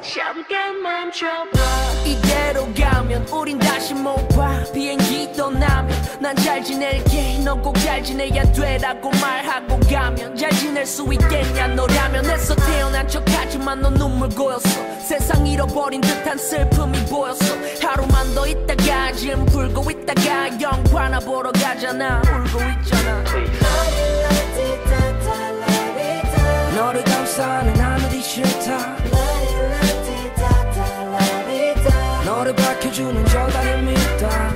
잠깐 멈춰봐. 이대로 가면 우린 다시 못 봐. 비행기 떠나면 난 잘 지낼게, 넌 꼭 잘 지내야 돼라고 말하고 가면 잘 지낼 수 있겠냐 너라면. 애써 태어난 척하지만 넌 눈물 고였어. 세상 잃어버린 듯한 슬픔이 보였어. 하루만 더 있다가 지금 불고 있다가 영화나 보러 가잖아. 울고 있잖아. 너를 감싸는 하늘이 싫다. 너를 밝혀주는 저 달을 믿다.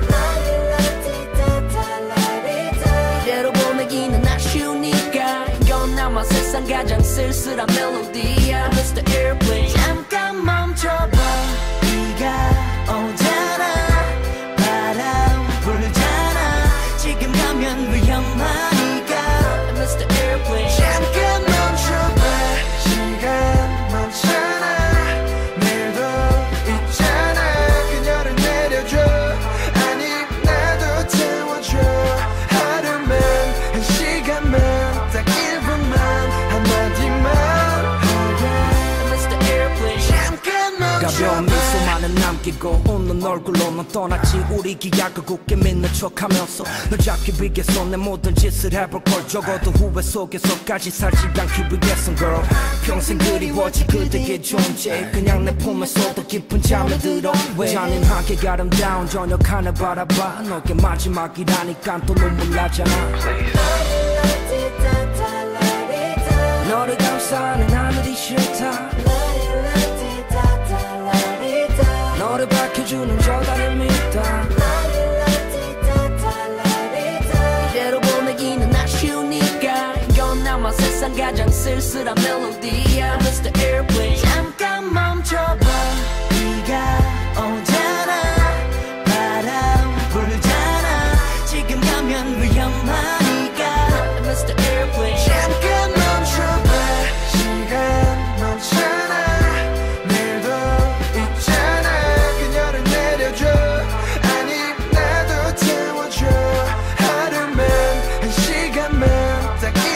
이대로 보내기는 아쉬우니까 이건 아마 세상 가장 쓸쓸한 멜로디야. Mr. Airplane 잠깐 멈춰봐. 비가 오잖아. 바람 불잖아. 지금 가면 위험하니까 Mr. Airplane 잠깐 멈춰봐. 시간 멈춰. 가벼운 미소만은 남기고 웃는 얼굴로 넌 떠났지. 우리 기약을 굳게 믿는 척하면서 널 잡기 위해서 내 모든 짓을 해볼 걸. 적어도 후회 속에서까지 살지 않기 위해선 girl. 평생 그리워질 그대의 존재. 그냥 내 품에서도 깊은 잠에 들어. 왜 잔인하게 아름다운 저녁 하늘 바라봐. 너게 마지막이라니까 또 눈물 나잖아. 너를 감싸는 하늘이 싫다. 너를 밝혀주는 저 달을 믿다. 이대로 보내기는 아쉬우니까 이건 아마 세상 가장 쓸쓸한 멜로디야. Mr. Airplane 잠깐 멈춰봐. 비가 오잖아. 바람 불잖아. 지금 가면 위험하니까 Mr. Airplane 잠깐 멈춰봐. 시간 멈춰. 하루만 한 시간만 딱